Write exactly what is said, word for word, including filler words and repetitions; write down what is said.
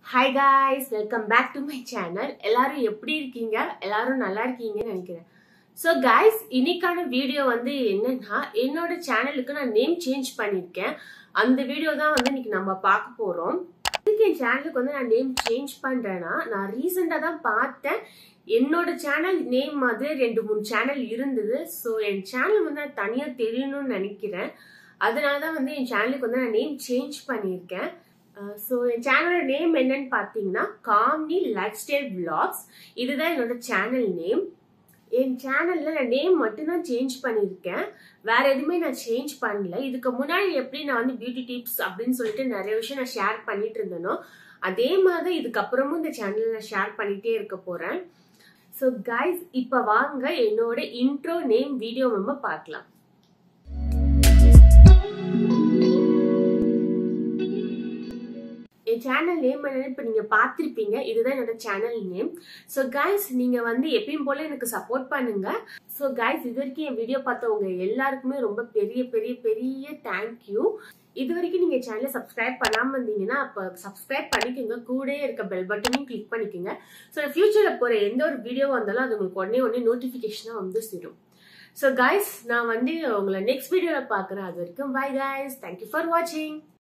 Hi guys, welcome back to my channel. எல்லாரும் எப்படி இருக்கீங்க? எல்லாரும் நல்லா இருக்கீங்கன்னு நினைக்கிறேன். So guys, இன்னைக்கான வீடியோ வந்து என்னன்னா என்னோட சேனலுக்கு நான் நேம் சேஞ்ச் பண்ணிருக்கேன். அந்த வீடியோ தான் வந்து இன்னைக்கு நம்ம பார்க்க போறோம். இதுக்கு என் சேனலுக்கு வந்து நான் நேம் சேஞ்ச் பண்றேன்னா நான் ரீசெண்டா தான் பார்த்தேன். என்னோட சேனல் நேம் மாதிரி ரெண்டு மூணு சேனல் இருந்தது. ஸோ என் சேனல் வந்து நான் தனியா தெரியணும்னு நினைக்கிறேன். அதனாலதான் வந்து என் சேனலுக்கு வந்து நான் நேம் சேஞ்ச் பண்ணியிருக்கேன். ஸோ என் சேனலோட நேம் என்னன்னு பார்த்தீங்கன்னா காம்னி லைஃப் ஸ்டைல் விளாக்ஸ். இதுதான் என்னோட சேனல் நேம். என் சேனல்ல நான் நேம் மட்டும்தான் சேஞ்ச் பண்ணியிருக்கேன், வேற எதுவுமே நான் சேஞ்ச் பண்ணல. இதுக்கு முன்னாடி எப்படி நான் வந்து பியூட்டி டிப்ஸ் அப்படின்னு சொல்லிட்டு நிறைய விஷயம் நான் ஷேர் பண்ணிட்டு இருந்தேனோ அதே மாதிரி இதுக்கப்புறமும் இந்த சேனல்ல நான் ஷேர் பண்ணிட்டே இருக்க போறேன். ஸோ கைஸ், இப்போ வாங்க என்னோட இன்ட்ரோ நேம் வீடியோ நம்ம பார்க்கலாம். என் சேனல் நேம் என்னன்னு இப்போ நீங்கள் பார்த்துருப்பீங்க. இதுதான் என்னோட சேனல் நேம். ஸோ கைஸ், நீங்கள் வந்து எப்பயும் போல எனக்கு சப்போர்ட் பண்ணுங்க. ஸோ கைஸ், இது வரைக்கும் என் வீடியோ பார்த்தவங்க எல்லாருக்குமே ரொம்ப பெரிய பெரிய பெரிய தேங்க்யூ. இது வரைக்கும் நீங்கள் சேனலை சப்ஸ்கிரைப் பண்ணாமல் இருந்தீங்கன்னா அப்போ சப்ஸ்கிரைப் பண்ணிக்கோங்க. கூட இருக்க பெல் பட்டனையும் கிளிக் பண்ணிக்கோங்க. ஸோ ஃபியூச்சரில் போகிற எந்த ஒரு வீடியோ வந்தாலும் அது உங்களுக்கு உடனே உடனே நோட்டிஃபிகேஷனாக வந்து சேரும். ஸோ கைஸ், நான் வந்து உங்களை நெக்ஸ்ட் வீடியோவில் பார்க்குறேன். அது வரைக்கும் பை கைஸ், தேங்க்யூ ஃபார் வாட்சிங்.